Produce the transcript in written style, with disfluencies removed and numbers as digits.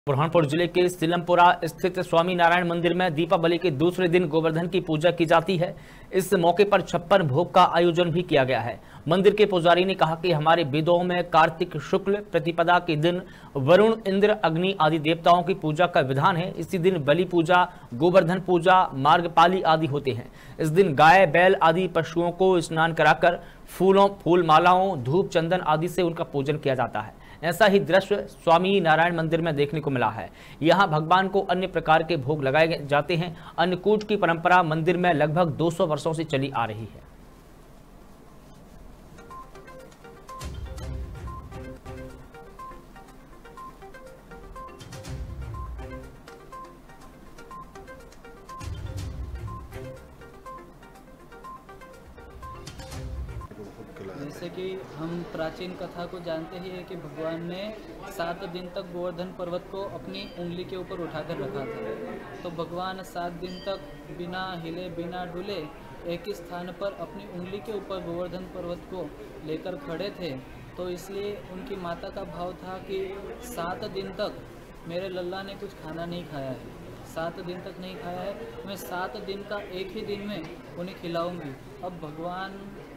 बुरहानपुर जिले के सिलमपुरा स्थित स्वामी नारायण मंदिर में दीपावली के दूसरे दिन गोवर्धन की पूजा की जाती है। इस मौके पर 56 भोग का आयोजन भी किया गया है। मंदिर के पुजारी ने कहा कि हमारे वेदों में कार्तिक शुक्ल प्रतिपदा के दिन वरुण, इंद्र, अग्नि आदि देवताओं की पूजा का विधान है। इसी दिन बलि पूजा, गोवर्धन पूजा, मार्गपाली आदि होते हैं। इस दिन गाय, बैल आदि पशुओं को स्नान कराकर फूल मालाओं, धूप, चंदन आदि से उनका पूजन किया जाता है। ऐसा ही दृश्य स्वामी नारायण मंदिर में देखने को मिला है। यहाँ भगवान को अन्य प्रकार के भोग लगाए जाते हैं। अन्नकूट की परंपरा मंदिर में लगभग 200 वर्षों से चली आ रही है। जैसे कि हम प्राचीन कथा को जानते ही है कि भगवान ने 7 दिन तक गोवर्धन पर्वत को अपनी उंगली के ऊपर उठाकर रखा था। तो भगवान 7 दिन तक बिना हिले बिना डुले एक ही स्थान पर अपनी उंगली के ऊपर गोवर्धन पर्वत को लेकर खड़े थे। तो इसलिए उनकी माता का भाव था कि 7 दिन तक मेरे लल्ला ने कुछ खाना नहीं खाया है, 7 दिन तक नहीं खाया है, मैं 7 दिन का एक ही दिन में उन्हें खिलाऊंगी। अब भगवान